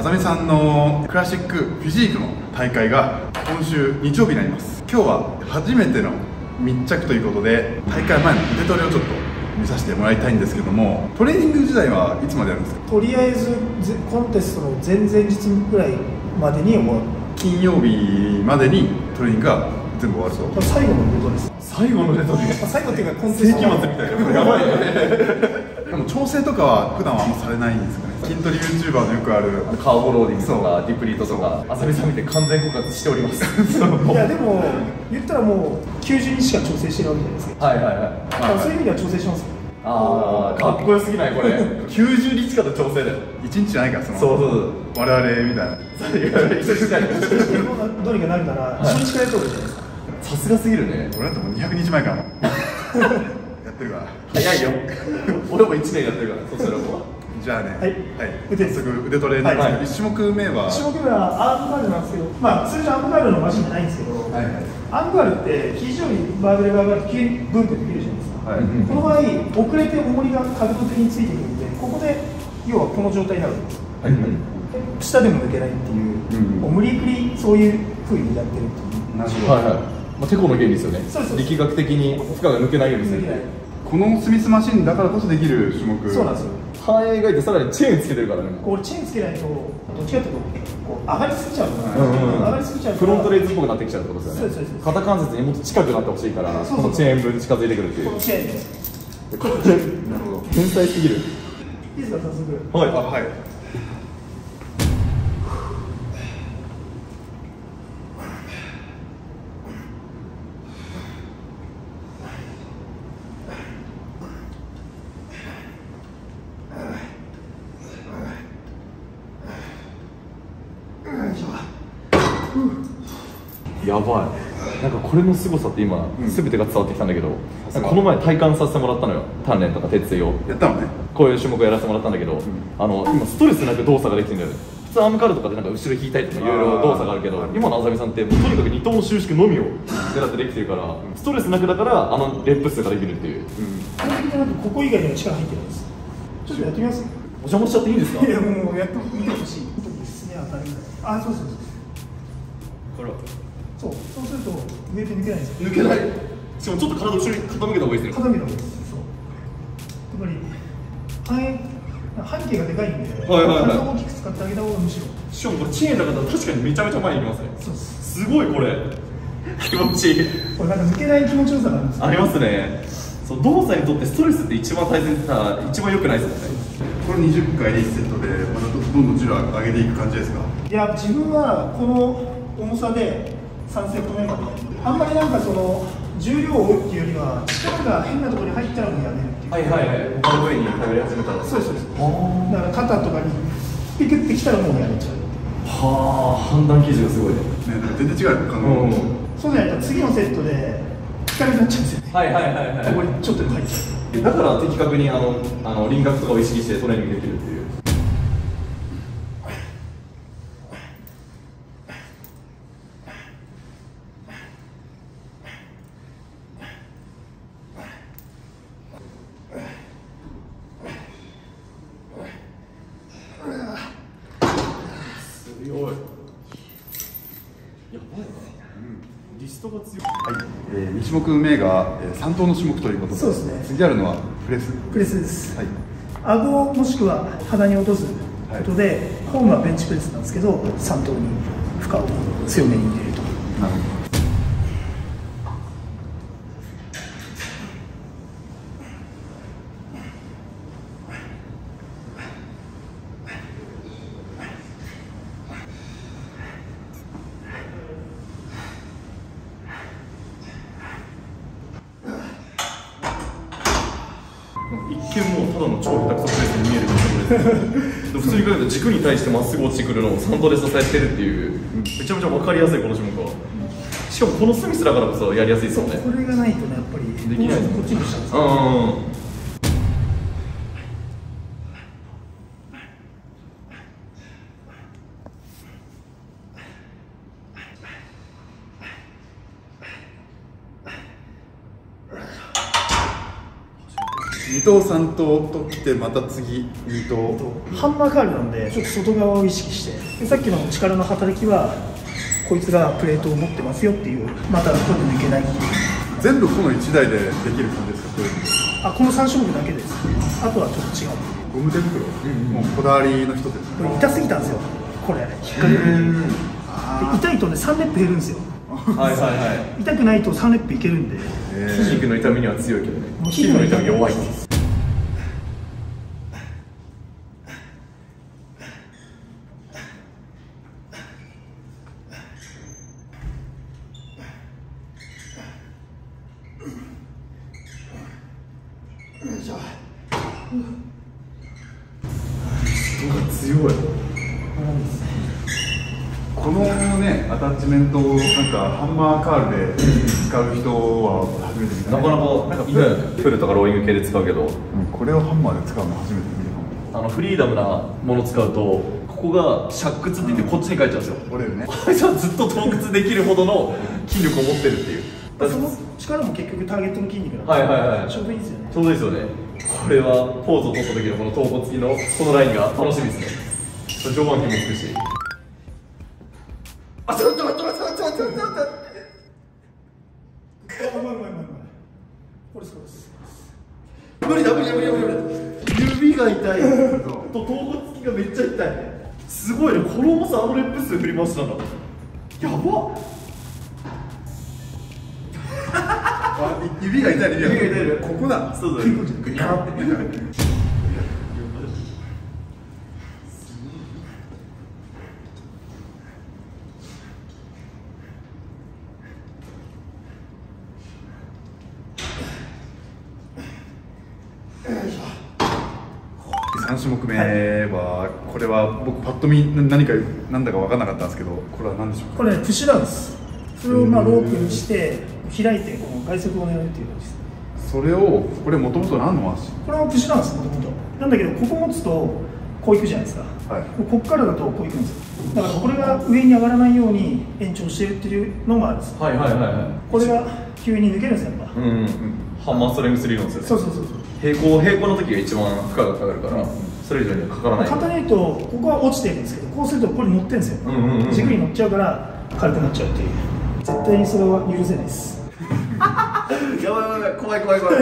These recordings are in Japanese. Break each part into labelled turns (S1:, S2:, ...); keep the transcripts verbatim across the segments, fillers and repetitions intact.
S1: ざみさんのクラシックフィジークの大会が今週日曜日になります。今日は初めての密着ということで、大会前の腕トレをちょっと見させてもらいたいんですけども、トレーニング時代はいつまでやるんですか？
S2: とりあえずコンテストの前々日ぐらいまでに終わる。
S1: 金曜日までにトレーニングが全部終わると。
S2: 最後のことです。
S1: 最後の腕トレ
S2: 最後っていうかコンテスト
S1: 世紀末みたいな。やばいよね。でも調整とかは普段はあんまされないんですかね。筋トレ ユーチューバーのよくある
S3: カーボローディングとかディプリートとか、あさみさん見て完全告発しております。
S2: いやでも言ったらもうきゅうじゅうにちしか調整してるわけじゃないですか。
S3: はいはいはい。
S2: だからそういう意味では調整しますよ。
S3: ああ、かっこよすぎないこれ。きゅうじゅうにちかの調整だよ。
S1: いちにちじゃないから、その
S3: そうそうそう。
S1: 我々みたいな。
S3: 一緒にしない。
S2: どうにかなるなら初日からやった方がいいじゃないですか。
S3: さすがすぎるね。
S1: 俺だともうにひゃくにちまえからやってるから。
S3: 早いよ。俺もいちねんやってるから。そしたらもう。
S1: じゃあね、
S2: はい
S1: 早速腕トレなんですけど、いち種目目は
S2: いち種目目はアームカールなんですけど、まあ通常アームカールのマシンじゃないんですけど、
S1: はいはい、
S2: アームカールって非常にバーベルが上がると急にブンってできるじゃないですか。
S1: はい、
S2: この場合遅れて重りが角度的についてくるんで、ここで要はこの状態になるんです。はい、下でも抜けないっていう、うん、無理くりそういう風にやってるっていう。
S1: なるほど。
S3: はいはい。まあ、テコの原理ですよね。
S2: そうそうそう。
S3: 力学的に負荷が抜けないようにする。
S1: このスミスマシンだからこそできる種目。
S2: そうなんですよ。
S3: 反映がいてさらにチェーンつけてるからね。
S2: これチェーンつけないとどっちかというとこう上がりすぎちゃうから、
S3: うんうん、
S2: 上がりすぎちゃう
S3: フロントレーズっぽくなってきちゃうってことですよね。
S2: そうですそうです。
S3: 肩関節にもっと近くなってほしいから、このチェーン分近づいてくるっていう。
S2: このチェーンで
S3: これなるほど。天才すぎる。
S2: いいですか、早速。
S3: はい。
S1: あ、はい。
S3: やばい。なんかこれの凄さって今、うん、全てが伝わってきたんだけど、この前体感させてもらったのよ。鍛錬とか鉄槌を
S1: やったのね。
S3: こういう種目をやらせてもらったんだけど、うん、あの今ストレスなく動作ができてるんだよね。普通アームカールとかでなんか後ろ引いたりとかいろいろ動作があるけど、今のあざみさんってもうとにかく二頭の収縮のみを狙ってできてるから、ストレスなくだからあのレップ数ができるっていう。
S2: 基本的になんかここ以外にも力入ってるんです。ちょっとやってみます。
S3: お邪魔しちゃっていいですか？
S2: いやもうやってみてほしい。特にすね当たるぐらい。あ、そうそうそう。これは。そう、そうすると上で抜けないんですよ。
S3: 抜けない。しかもちょっと体後ろに傾けた方がいいですね。
S2: 傾けた方がいいです。そう。やっぱり半半径がでかいんで、はいはいはい、体を大きく使ってあげた方がむしろ。
S3: しかもこれチェーンだから確かにめちゃめちゃ前に行きますね。
S2: そうです。
S3: すごいこれ。気持ちいい。
S2: これなんか抜けない気持ちよさがあるんですよ。
S3: ありますね。そう動作にとってストレスって一番大切な一番良くないですよね。
S1: これにじゅっかいでいちセットでまたどんどん重量上げていく感じですか？
S2: いや自分はこの重さでさんセット目まであんまりなんかその重量を追うっていうよりは力が変なところに入ったらもうやめるっていう。
S3: はいはいはい。他の部位に頼り始めたら。
S2: そうですそうです。だから肩とかにピクってきたらもうやめちゃう。
S3: はあ、判断基準がすごいね。
S1: ね、全然違うよ、感覚。
S2: そうじゃないと次のセットで引かなくなっちゃうんですよね。
S3: はいはいはいはい。
S2: ここにちょっと入っちゃう。
S3: だから的確にあのあの輪郭とかを意識してトレーニングできるっていう。強い。やばいな。リストが強い。
S1: はい、えー、に種目目が、えー、さん頭の種目ということで、
S2: そうですね。
S1: 次あるのはプレス。
S2: プレスです。
S1: はい。
S2: 顎もしくは鼻に落とすことで、はい、ホームはベンチプレスなんですけど、さん頭に負荷を強めに入れると。
S1: なるほど。
S3: 一見もうただの超下手くそプレスに見えるけど普通に考えると軸に対してまっすぐ落ちてくるのをさん頭で支えてるっていう、めちゃめちゃ分かりやすいこの種目は。しかもこのスミスだからこそやりやすいですよね。
S2: これがないとねやっぱり
S3: できないです。
S2: こっちにしちゃうんですよ。
S3: うん。
S1: に頭さん頭ときてまた次に頭。
S2: ハンマーカールなんでちょっと外側を意識して、でさっきの力の働きはこいつがプレートを持ってますよっていう、またこれで抜けないっていう。
S1: 全部このいちだいでできる感じですか？これ
S2: あ、このさん種目だけです。あとはちょっと違う。
S1: ゴム手袋、うんうん、もうこだわりの人です
S2: これ痛すぎたんですよ、これ引っ掛ける。痛いとねさんレップ減るんですよ。
S3: はいはいはい。
S2: 痛くないとさんレップいけるんで。
S3: 筋肉の痛みには強いけどね、筋肉の痛み弱いんです。強い。
S1: このね、アタッチメントをなんかハンマーカールで使う人は初めて見た、ね、
S3: なかなかなんかいないよね。プルとかローイング系で使うけど、うん、
S1: これをハンマーで使うの初めて見たかも。
S3: あのフリーダムなものを使うとここが尺屈って言ってこっちに書いちゃうんですよ。
S1: 折れるね。
S3: あいつはずっと倒屈できるほどの筋力を持ってるっていう。
S2: その力も結局ターゲットの筋肉なんで、
S3: はいはいはい、
S2: ちょうどいいですよね。
S3: ちょうどいいですよね。これはポーズを取った時のこの頭骨付きのこのラインが楽しみですね。上腕筋もつくし。あ、ちょっと待って待って待って待って待って待って。
S2: あ、うまいうまいうまい。これそうです。
S3: 無理だ無理だ無理だ無理だ。指が痛いと頭骨付きがめっちゃ痛い。すごいね、この重さあのレップ数振り回したんだ。やばっ。
S1: 指が痛い、指が痛い、
S3: 痛い。
S1: ここだ。
S3: そうだね。グニャーって。
S1: さん種目目は、これは僕パッと見何か何だか分からなかったんですけど、これは何でしょうか？
S2: これ、ね、プッシュダウンです。それをまあロープにして開いてこの外側を狙うっていう感じです。
S1: それをこれもともと何の足？
S2: これはプッシュダウンです、もともと。なんだけどここ持つとこういくじゃないですか、はい、ここからだとこういくんですよ。だからこれが上に上がらないように延長してるっていうのもあるんです。
S3: はいはいはいはい。
S2: これが急に抜けるんですよ、やっぱ。
S3: うんうん。ハンマーストレングス理論ですよね。
S2: そうそうそうそう。
S3: 平行平行の時が一番負荷がかかるから、それ以上にはかからない。
S2: 簡単に言うとここは落ちてるんですけど、こうするとここに乗ってるんですよ。軸に乗っちゃうから軽くなっちゃうっていう。絶対にそれは許せないです。
S3: やばいやばい、怖い怖い怖い。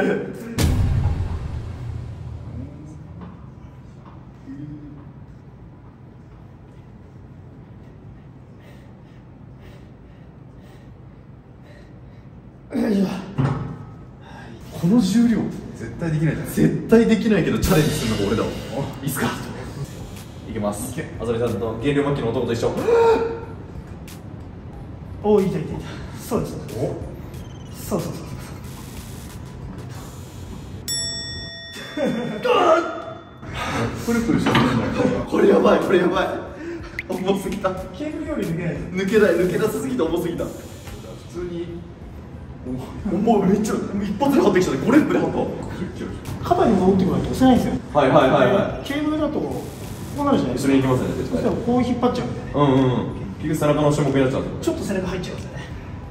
S3: この重量
S1: 絶対できないじゃん。
S3: 絶対できないけどチャレンジするのが俺だもん。いいっすか？いきます。あざみさんと減量末期の男と一緒。
S2: おお、いたいたいた。そうです。お、そうそうそうそう。
S1: プルプルしてるんだよ。
S3: これやばい、これやばい。重すぎた。
S2: ケーブルより抜けない
S3: 抜けない、抜けなさすぎて重すぎた。普通にもうめっちゃ一発で張ってきたね。ごレップで張った。
S2: 肩に戻ってこないと押せないんですよ。
S3: はいはいはいはい。
S2: ケーブルだとこうなるじゃないですか。
S3: 一緒に行きますね、絶対。
S2: そしたらこう引っ張っちゃうんでね。
S3: うんうん。結局背中の種目になっちゃうんで。
S2: ちょっと背中入っちゃうんですよね。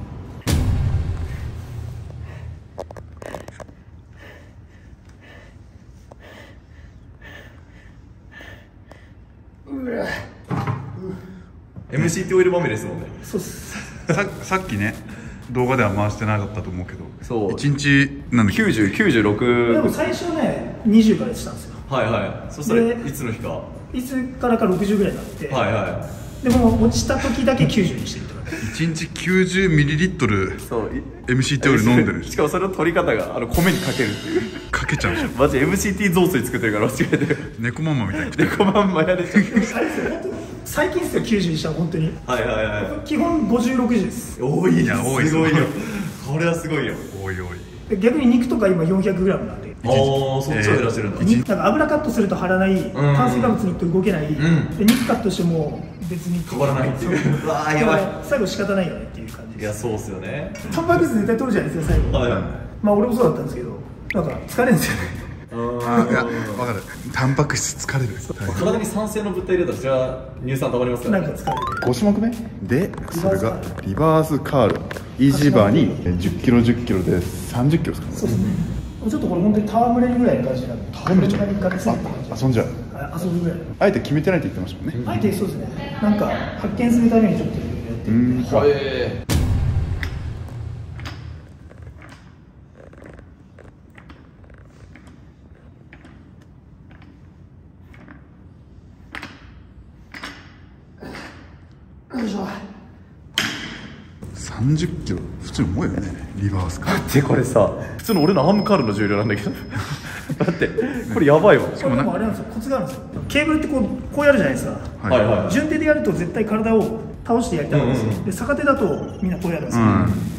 S2: うわ
S3: エムシーティー オイルまみれですもんね。
S2: そうっす。
S1: さ, さっきね動画では回してなかったと思うけど、
S3: そう
S1: いちにちなんだっけ、
S3: きゅうじゅう、きゅうじゅうろく。
S2: でも最初ねにじゅうからしたんですよ。
S3: はいはい。そしたらいつの日か
S2: いつからかろくじゅうぐらいになって、
S3: はいはい。
S2: でも落ちた時だけきゅうじゅうにしてるとか。
S1: いちにちきゅうじゅうミリリットル エムシーティー オイル飲んでる。
S3: しかもそれの取り方があの米にかけるっていう。
S1: かけちゃうじゃん。
S3: マジ エムシーティー 雑炊作ってるから間違えてる。
S1: 猫ママみたいな。
S3: 猫まんまやれちゃう。
S2: 最近ですよ、きゅうじゅうにしたら本当に。
S3: はいはいはい。
S2: 基本ごじゅう、ろくじゅうです。
S3: 多い。
S1: いや多い。
S3: すごいよ。これはすごいよ。
S1: 多い多い。
S2: 逆に肉とか今 よんひゃくグラム なんで。
S3: ああ、そっちを減らしてるんだ。
S2: なんか油カットすると張らない、炭水化物に動けない、で肉カットしても別に
S3: 変わらないっていう。うわーやばい。
S2: 最後仕方ないよねっていう感じです。
S3: いや、そうっすよね。
S2: タンパク質絶対取るじゃないですか、最後。
S3: はいはい。
S2: まあ俺もそうだったんですけど、なんか疲れるんですよね。
S1: あ、いや、分かる。タンパク質疲れる。
S3: 体に酸性の物体入れたらそれは乳酸溜まりますから
S2: なんか疲れる。
S1: ご種目めで、それがリバースカール、イージーバーにじゅっキロじゅっキロでさんじゅっキロですかね。
S2: そうですね。 ちょっとこれ本当に戯れるぐらいの感じなんで、
S1: 戯れちゃう
S2: ガッツリって感じ。
S1: 遊んじゃう。
S2: あ遊ぶぐらい。
S1: あえて決めてないって言ってましたもんね。
S2: あえてそうですね。なんか発見するためにちょっとやってるんで。
S3: はい。
S2: よいしょ。
S1: さんじゅっキロ普通に重いよね、リバースか。
S3: でこれさ、普通の俺のアームカールの重量なんだけどだってこれやばいわ。
S2: しかもでもあれなんですよ、コツがあるんですよ。ケーブルってこうこうやるじゃないですか。
S3: はいはい。
S2: 順手でやると絶対体を倒してやりたいんですよ、
S3: うんうん、
S2: で逆手だとみんなこうやるんですよ、うん、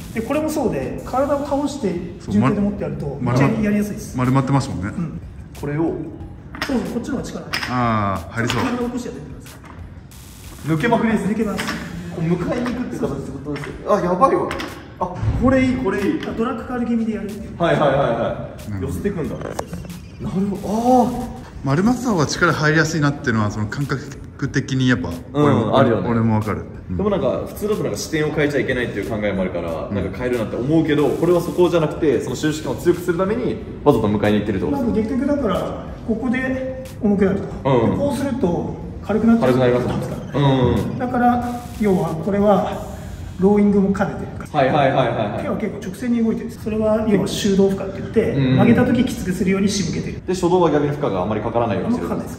S2: でこれもそうで体を倒して順手で持ってやるとめっちゃやりやすいです。
S1: 丸まってますもんね、うん、
S3: これを
S2: そうそう、こっちの方が力
S1: ああ入りそう。
S2: 体を起こしてやってください。
S3: 抜けまくりです。
S2: 抜けます。
S3: こう迎えに行くっていう形ってことですよ。あ、やばいわ。あ、これいいこれいい。
S2: ドラッグカール気味でやるっていう。
S3: はいはいはいはい。寄せていくんだ。なるほど。ああ。
S1: 丸まった方が力入りやすいなっていうのはその感覚的にやっぱ、
S3: うん、俺もあるよね。
S1: 俺もわかる、
S3: うん、でもなんか普通だとなんか視点を変えちゃいけないっていう考えもあるから、うん、なんか変えるなって思うけど、これはそこじゃなくてその収縮感を強くするためにわざと迎えに行ってるってことです。
S2: 結局だからここで重くなると、うん、こうすると軽くなっちゃう。
S3: 軽くなりますね。うん、
S2: だから要はこれはローイングも兼ねてるから。
S3: はいはいはいはい、はい、
S2: 手は結構直線に動いてるんです。それは要は手動負荷って言って、うん、曲げた時きつくするように仕向けてる。
S3: で初動は逆に負荷があんまりかからないようにしてる。
S2: かからないです。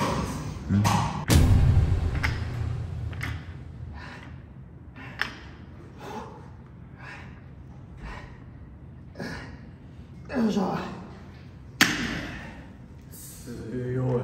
S2: うん、よいしょ。
S3: 強い。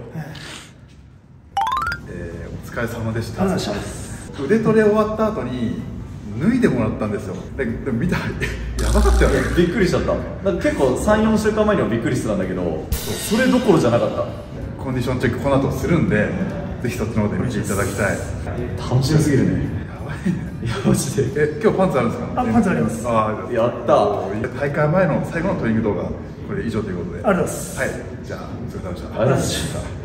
S1: えー、お疲れ様でした。腕トレ終わった後に脱いでもらったんですよ。ででも見たらやばかったよね。
S3: びっくりしちゃった。なんか結構さん、よんしゅうかんまえにはびっくりしてたんだけど、それどころじゃなかった。
S1: コンディションチェックこの後するんで、ぜひそっちの方で見ていただきたい。
S3: 楽しみすぎるね。
S1: やばいね。
S3: いやマジで。
S1: え、今日パンツあるんですか？
S2: あ、パンツあります。
S3: あ、やった。
S1: 大会前の最後のトレーニング動画これ以上ということで。
S2: ありがとうございます。
S1: はい、じゃあお疲れ様でした。
S3: ありがとうございました。